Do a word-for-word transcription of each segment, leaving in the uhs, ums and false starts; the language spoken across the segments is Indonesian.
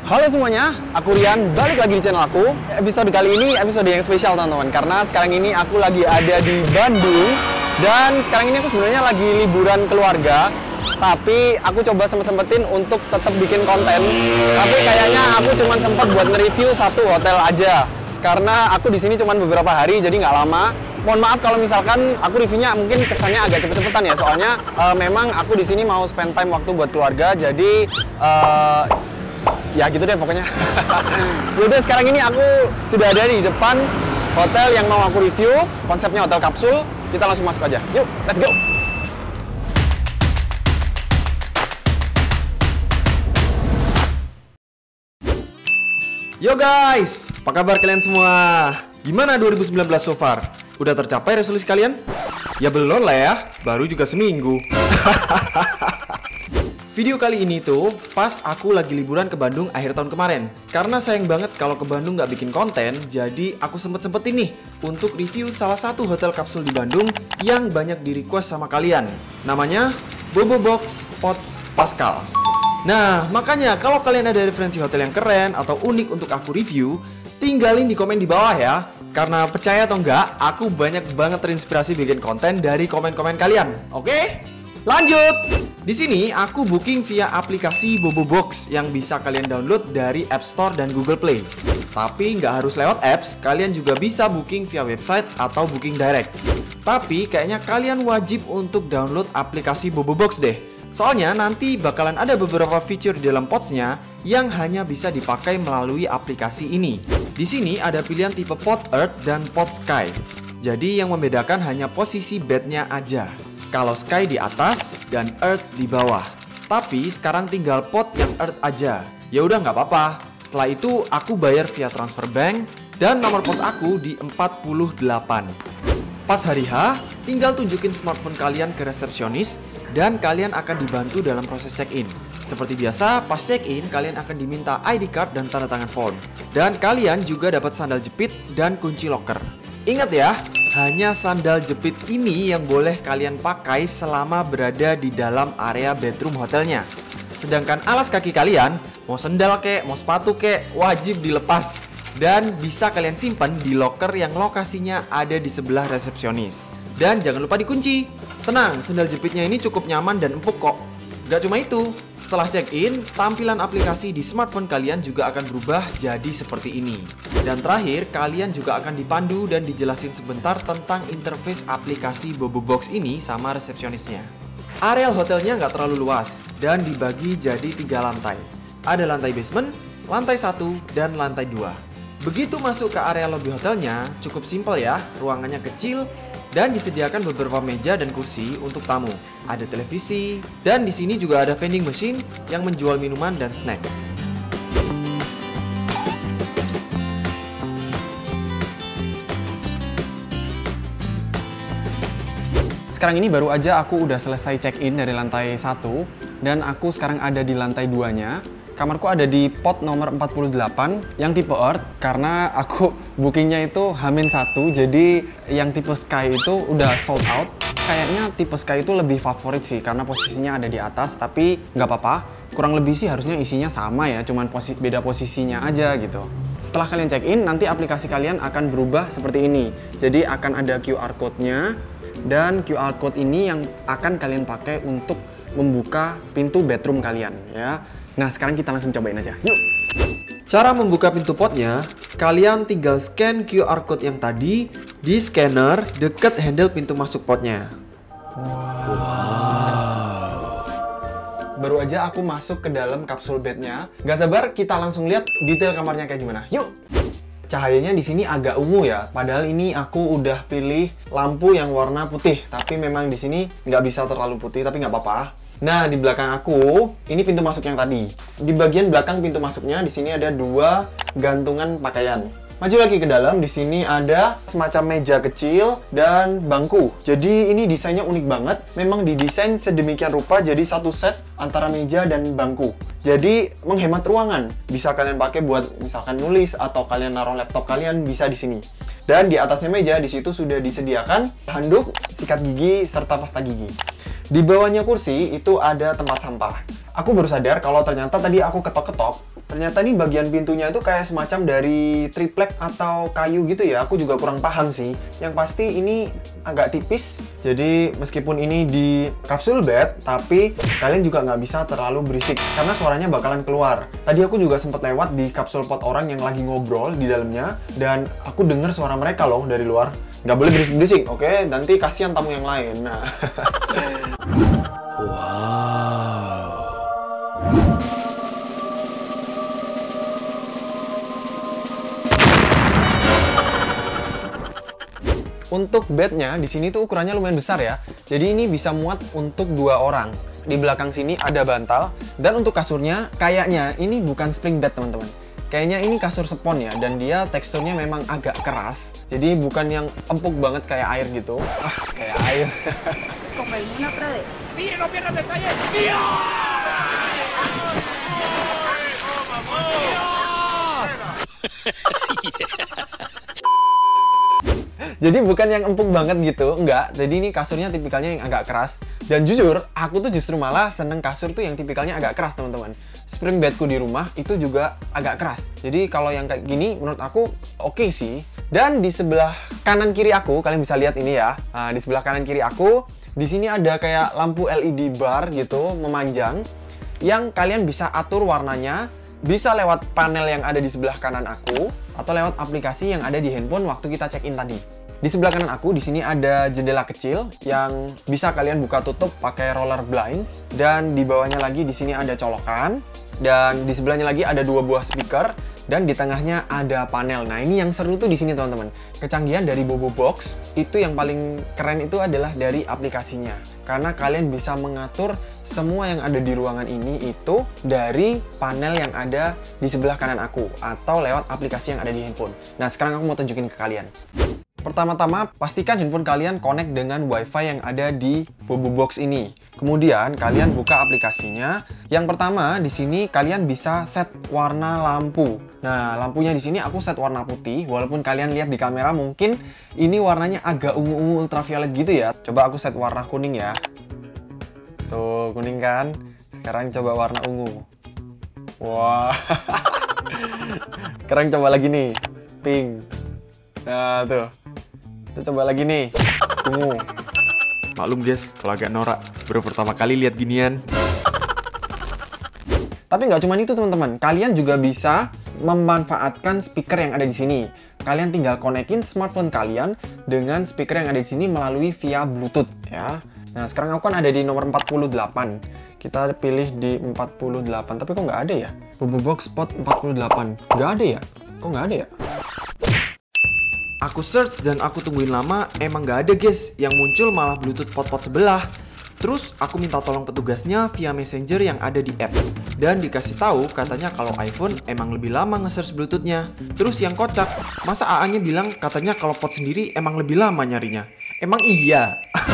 Halo semuanya, aku Rian, balik lagi di channel aku. Episode kali ini episode yang spesial teman-teman, karena sekarang ini aku lagi ada di Bandung. Dan sekarang ini aku sebenarnya lagi liburan keluarga, tapi aku coba sempat-sempetin untuk tetap bikin konten. Tapi kayaknya aku cuma sempat buat nge-review satu hotel aja, karena aku di sini cuma beberapa hari, jadi nggak lama. Mohon maaf kalau misalkan aku reviewnya mungkin kesannya agak cepet-cepetan ya, soalnya uh, memang aku di sini mau spend time waktu buat keluarga, jadi uh, ya gitu deh pokoknya. Yaudah, sekarang ini aku sudah ada di depan hotel yang mau aku review. Konsepnya hotel kapsul. Kita langsung masuk aja. Yuk, let's go! Yo guys, apa kabar kalian semua? Gimana dua ribu sembilan belas so far? Udah tercapai resolusi kalian? Ya belum lah ya, baru juga seminggu. Video kali ini tuh pas aku lagi liburan ke Bandung akhir tahun kemarin. Karena sayang banget kalau ke Bandung nggak bikin konten, jadi aku sempet-sempetin nih untuk review salah satu hotel kapsul di Bandung yang banyak di request sama kalian. Namanya Bobo Box Pots Pascal. Nah, makanya kalau kalian ada referensi hotel yang keren atau unik untuk aku review, tinggalin di komen di bawah ya. Karena percaya atau enggak, aku banyak banget terinspirasi bikin konten dari komen-komen kalian. Oke? Lanjut! Di sini aku booking via aplikasi Bobo Box yang bisa kalian download dari App Store dan Google Play. Tapi nggak harus lewat apps, kalian juga bisa booking via website atau booking direct. Tapi kayaknya kalian wajib untuk download aplikasi Bobo Box deh. Soalnya nanti bakalan ada beberapa fitur di dalam potsnya yang hanya bisa dipakai melalui aplikasi ini. Di sini ada pilihan tipe pot Earth dan pot Sky. Jadi yang membedakan hanya posisi bednya aja. Kalau Sky di atas dan Earth di bawah. Tapi sekarang tinggal pot yang Earth aja. Ya udah nggak apa-apa. Setelah itu aku bayar via transfer bank dan nomor pos aku di empat puluh delapan. Pas hari H, tinggal tunjukin smartphone kalian ke resepsionis dan kalian akan dibantu dalam proses check-in. Seperti biasa, pas check-in kalian akan diminta I D card dan tanda tangan form. Dan kalian juga dapat sandal jepit dan kunci locker. Ingat ya, hanya sandal jepit ini yang boleh kalian pakai selama berada di dalam area bedroom hotelnya. Sedangkan alas kaki kalian, mau sandal kek, mau sepatu kek, wajib dilepas. Dan bisa kalian simpan di locker yang lokasinya ada di sebelah resepsionis. Dan jangan lupa dikunci. Tenang, sandal jepitnya ini cukup nyaman dan empuk kok. Gak cuma itu, setelah check-in, tampilan aplikasi di smartphone kalian juga akan berubah jadi seperti ini. Dan terakhir, kalian juga akan dipandu dan dijelasin sebentar tentang interface aplikasi Bobo Box ini sama resepsionisnya. Areal hotelnya nggak terlalu luas dan dibagi jadi tiga lantai. Ada lantai basement, lantai satu, dan lantai dua. Begitu masuk ke area lobby hotelnya, cukup simpel ya, ruangannya kecil, dan disediakan beberapa meja dan kursi untuk tamu. Ada televisi, dan di sini juga ada vending machine yang menjual minuman dan snacks. Sekarang ini baru aja aku udah selesai check-in dari lantai satu, dan aku sekarang ada di lantai dua-nya. Kamarku ada di pot nomor empat puluh delapan yang tipe Earth, karena aku bookingnya itu H minus satu, jadi yang tipe Sky itu udah sold out. Kayaknya tipe Sky itu lebih favorit sih, karena posisinya ada di atas, tapi nggak apa-apa. Kurang lebih sih harusnya isinya sama ya, cuman posi beda posisinya aja gitu. Setelah kalian check in, nanti aplikasi kalian akan berubah seperti ini. Jadi akan ada Q R code-nya, dan Q R code ini yang akan kalian pakai untuk membuka pintu bedroom kalian ya. Nah, sekarang kita langsung cobain aja. Yuk! Cara membuka pintu potnya, kalian tinggal scan Q R code yang tadi di scanner deket handle pintu masuk potnya. Wow. Wow. Baru aja aku masuk ke dalam kapsul bednya. Gak sabar kita langsung lihat detail kamarnya kayak gimana. Yuk! Cahayanya di sini agak ungu ya. Padahal ini aku udah pilih lampu yang warna putih. Tapi memang di sini nggak bisa terlalu putih, tapi nggak apa-apa. Nah, di belakang aku, ini pintu masuk yang tadi. Di bagian belakang pintu masuknya, di sini ada dua gantungan pakaian. Maju lagi ke dalam, di sini ada semacam meja kecil dan bangku. Jadi ini desainnya unik banget. Memang didesain sedemikian rupa, jadi satu set antara meja dan bangku. Jadi menghemat ruangan. Bisa kalian pakai buat misalkan nulis atau kalian naruh laptop kalian bisa di sini. Dan di atasnya meja, di situ sudah disediakan handuk, sikat gigi, serta pasta gigi. Di bawahnya kursi itu ada tempat sampah. Aku baru sadar kalau ternyata tadi aku ketok-ketok, ternyata nih bagian pintunya itu kayak semacam dari triplek atau kayu gitu ya. Aku juga kurang paham sih. Yang pasti ini agak tipis, jadi meskipun ini di kapsul bed, tapi kalian juga nggak bisa terlalu berisik karena suaranya bakalan keluar. Tadi aku juga sempat lewat di kapsul pot orang yang lagi ngobrol di dalamnya, dan aku dengar suara mereka loh dari luar. Nggak boleh berisik-berisik, oke? Nanti kasihan tamu yang lain. Nah. Wow. Untuk bednya di sini tuh ukurannya lumayan besar ya. Jadi ini bisa muat untuk dua orang. Di belakang sini ada bantal, dan untuk kasurnya kayaknya ini bukan spring bed teman-teman. Kayaknya ini kasur spon ya, dan dia teksturnya memang agak keras. Jadi bukan yang empuk banget kayak air gitu. Ah, kayak air. Jadi bukan yang empuk banget gitu, enggak. Jadi ini kasurnya tipikalnya yang agak keras. Dan jujur, aku tuh justru malah seneng kasur tuh yang tipikalnya agak keras, teman-teman. Spring bedku di rumah itu juga agak keras. Jadi kalau yang kayak gini, menurut aku oke okay sih. Dan di sebelah kanan kiri aku, kalian bisa lihat ini ya. Nah, di sebelah kanan kiri aku, di sini ada kayak lampu L E D bar gitu, memanjang, yang kalian bisa atur warnanya. Bisa lewat panel yang ada di sebelah kanan aku, atau lewat aplikasi yang ada di handphone waktu kita check-in tadi. Di sebelah kanan aku, di sini ada jendela kecil yang bisa kalian buka tutup pakai roller blinds, dan di bawahnya lagi di sini ada colokan, dan di sebelahnya lagi ada dua buah speaker, dan di tengahnya ada panel. Nah, ini yang seru tuh di sini teman-teman. Kecanggihan dari Bobo Box itu yang paling keren itu adalah dari aplikasinya. Karena kalian bisa mengatur semua yang ada di ruangan ini itu dari panel yang ada di sebelah kanan aku, atau lewat aplikasi yang ada di handphone. Nah, sekarang aku mau tunjukin ke kalian. Pertama-tama, pastikan handphone kalian connect dengan WiFi yang ada di Bobo Box ini. Kemudian, kalian buka aplikasinya. Yang pertama, di sini kalian bisa set warna lampu. Nah, lampunya di sini aku set warna putih. Walaupun kalian lihat di kamera mungkin ini warnanya agak ungu-ungu ultraviolet gitu ya. Coba aku set warna kuning ya. Tuh, kuning kan? Sekarang coba warna ungu. Wah. Sekarang coba lagi nih, pink. Nah, tuh. Kita coba lagi nih, ungu. Maklum guys, kalau agak norak, baru pertama kali lihat ginian. Tapi nggak cuma itu teman-teman, kalian juga bisa memanfaatkan speaker yang ada di sini. Kalian tinggal konekin smartphone kalian dengan speaker yang ada di sini melalui via Bluetooth ya. Nah, sekarang aku kan ada di nomor empat puluh delapan. Kita pilih di empat puluh delapan, tapi kok nggak ada ya? Bobo Box Spot empat puluh delapan. Nggak ada ya? Kok nggak ada ya? Aku search dan aku tungguin lama, emang gak ada guys. Yang muncul malah Bluetooth pot-pot sebelah. Terus aku minta tolong petugasnya via messenger yang ada di apps. Dan dikasih tahu katanya kalau iPhone emang lebih lama nge-search Bluetooth-nya. Terus yang kocak, masa A A-nya bilang katanya kalau pot sendiri emang lebih lama nyarinya. Emang iya?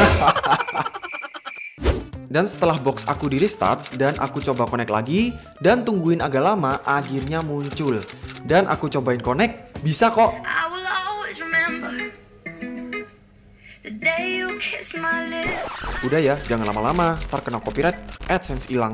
Dan setelah box aku di restart dan aku coba connect lagi dan tungguin agak lama, akhirnya muncul. Dan aku cobain connect, bisa kok. Udah ya, jangan lama-lama, ntar kena copyright, AdSense hilang.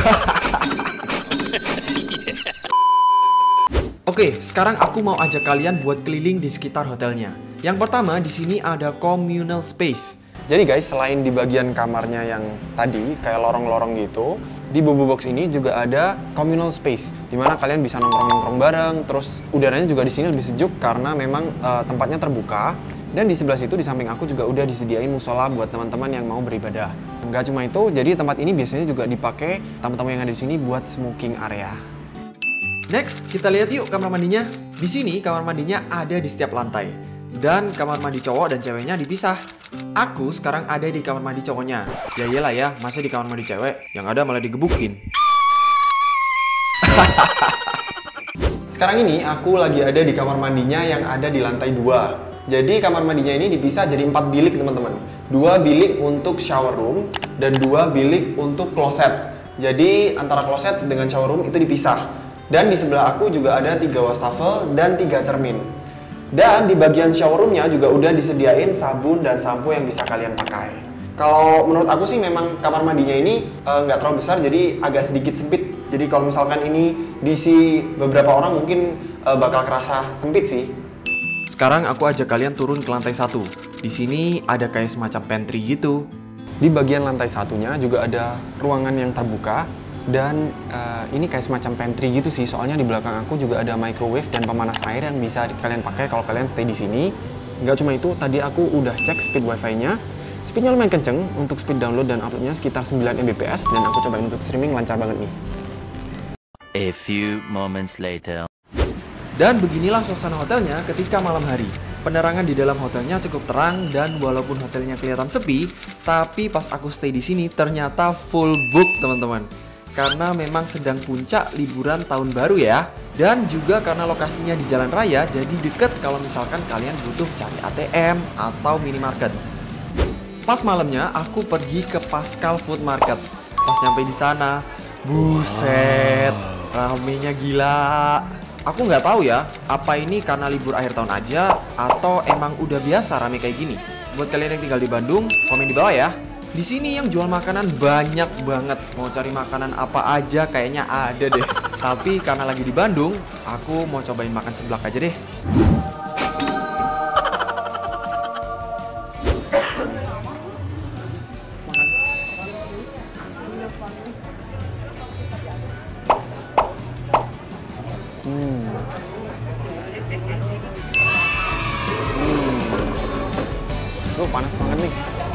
Oke, sekarang aku mau ajak kalian buat keliling di sekitar hotelnya. Yang pertama, di sini ada communal space. Jadi guys, selain di bagian kamarnya yang tadi, kayak lorong-lorong gitu, di Bobo Box ini juga ada communal space, dimana kalian bisa nongkrong-nongkrong bareng, terus udaranya juga di sini lebih sejuk karena memang uh, tempatnya terbuka. Dan di sebelah situ, di samping aku juga udah disediain musola buat teman-teman yang mau beribadah. Enggak cuma itu, jadi tempat ini biasanya juga dipakai tamu-tamu yang ada di sini buat smoking area. Next, kita lihat yuk kamar mandinya. Di sini kamar mandinya ada di setiap lantai. Dan kamar mandi cowok dan ceweknya dipisah. Aku sekarang ada di kamar mandi cowoknya. Ya iyalah ya, masa di kamar mandi cewek? Yang ada malah digebukin. Sekarang ini aku lagi ada di kamar mandinya yang ada di lantai dua. Jadi kamar mandinya ini dipisah jadi empat bilik teman-teman. Dua bilik untuk shower room dan dua bilik untuk kloset. Jadi antara kloset dengan shower room itu dipisah. Dan di sebelah aku juga ada tiga wastafel dan tiga cermin. Dan di bagian shower roomnya juga udah disediain sabun dan sampo yang bisa kalian pakai. Kalau menurut aku sih memang kamar mandinya ini uh, nggak terlalu besar, jadi agak sedikit sempit. Jadi kalau misalkan ini diisi beberapa orang mungkin uh, bakal kerasa sempit sih. Sekarang aku ajak kalian turun ke lantai satu. Di sini ada kayak semacam pantry gitu. Di bagian lantai satunya juga ada ruangan yang terbuka. Dan uh, ini kayak semacam pantry gitu sih, soalnya di belakang aku juga ada microwave dan pemanas air yang bisa kalian pakai kalau kalian stay di sini. Nggak cuma itu, tadi aku udah cek speed wifi-nya. Speednya lumayan kenceng, untuk speed download dan uploadnya sekitar sembilan megabit per second, dan aku cobain untuk streaming lancar banget nih. A few moments later. Dan beginilah suasana hotelnya ketika malam hari. Penerangan di dalam hotelnya cukup terang, dan walaupun hotelnya kelihatan sepi, tapi pas aku stay di sini ternyata full book teman-teman. Karena memang sedang puncak liburan tahun baru ya. Dan juga karena lokasinya di jalan raya, jadi deket kalau misalkan kalian butuh cari A T M atau minimarket. Pas malamnya aku pergi ke Pascal Food Market. Pas nyampe di sana, buset, ramenya gila. Aku nggak tahu ya, apa ini karena libur akhir tahun aja atau emang udah biasa rame kayak gini. Buat kalian yang tinggal di Bandung, komen di bawah ya. Di sini yang jual makanan banyak banget. Mau cari makanan apa aja kayaknya ada deh. Tapi karena lagi di Bandung, aku mau cobain makan seblak aja deh. Hmm. Hmm. Tuh panas banget nih.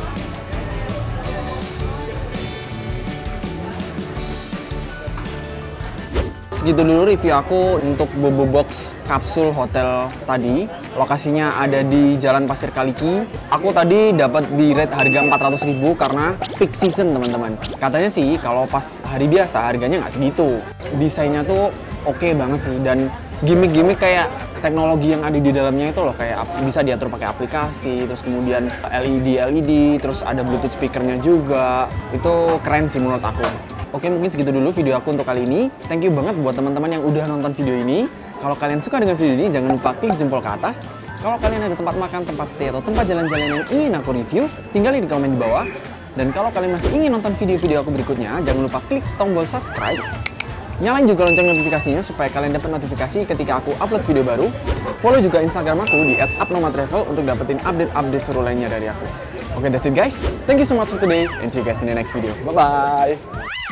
Segitu dulu review aku untuk Bobo Box kapsul hotel tadi. Lokasinya ada di Jalan Pasir Kaliki. Aku tadi dapat di rate harga empat ratus ribu karena peak season teman-teman. Katanya sih kalau pas hari biasa harganya nggak segitu. Desainnya tuh oke okay banget sih, dan gimmick-gimmick kayak teknologi yang ada di dalamnya itu loh, kayak bisa diatur pakai aplikasi, terus kemudian L E D L E D, terus ada Bluetooth speakernya juga. Itu keren sih menurut aku. Oke, mungkin segitu dulu video aku untuk kali ini. Thank you banget buat teman-teman yang udah nonton video ini. Kalau kalian suka dengan video ini, jangan lupa klik jempol ke atas. Kalau kalian ada tempat makan, tempat stay, atau tempat jalan-jalan yang ingin aku review, tinggalin di komen di bawah. Dan kalau kalian masih ingin nonton video-video aku berikutnya, jangan lupa klik tombol subscribe. Nyalain juga lonceng notifikasinya supaya kalian dapat notifikasi ketika aku upload video baru. Follow juga Instagram aku di at abnormaltravel untuk dapetin update-update seru lainnya dari aku. Oke, that's it guys. Thank you so much for today and see you guys in the next video. Bye-bye.